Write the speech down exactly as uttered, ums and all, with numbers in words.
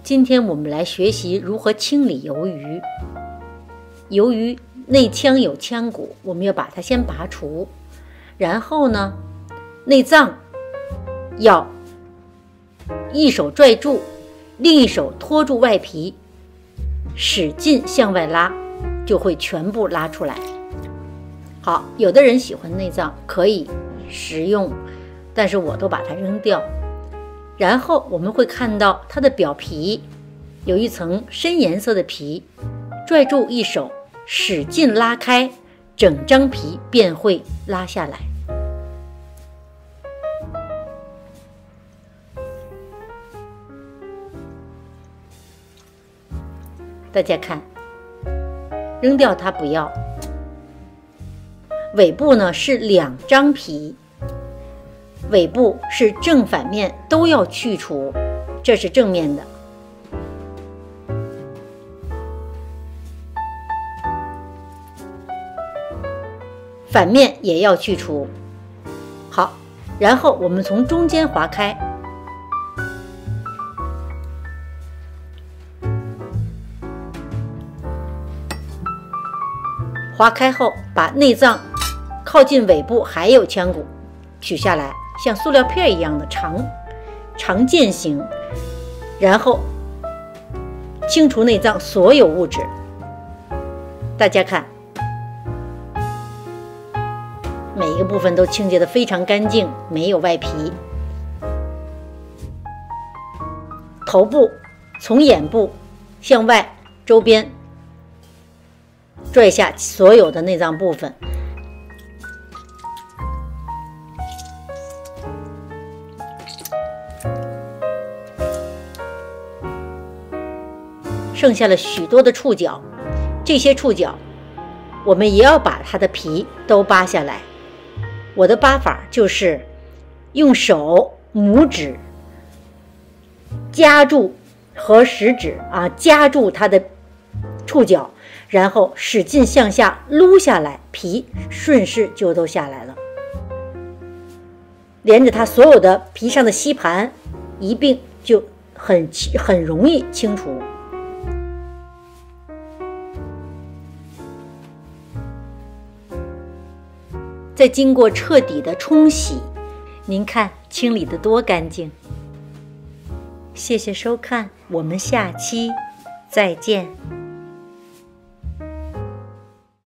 今天我们来学习如何清理鱿鱼。鱿鱼内腔有腔骨，我们要把它先拔除，然后呢，内脏要一手拽住，另一手托住外皮，使劲向外拉，就会全部拉出来。好，有的人喜欢内脏，可以食用，但是我都把它扔掉。然后我们会看到它的表皮有一层深颜色的皮，拽住一手，使劲拉开，整张皮便会拉下来。大家看，扔掉它不要。尾部呢是两张皮，尾部是正反面都要去除，这是正面的。反面也要去除。好，然后我们从中间划开，划开后把内脏靠近尾部还有腔骨取下来，像塑料片一样的长长剑形，然后清除内脏所有物质。大家看，每一个部分都清洁得非常干净，没有外皮。头部从眼部向外周边拽下所有的内脏部分，剩下了许多的触角，这些触角我们也要把它的皮都扒下来。我的扒法就是用手拇指夹住和食指啊夹住它的触角，然后使劲向下撸下来，皮顺势就都下来了，连着它所有的皮上的吸盘一并就很很容易清除。再经过彻底的冲洗，您看清理得多干净。谢谢收看，我们下期再见。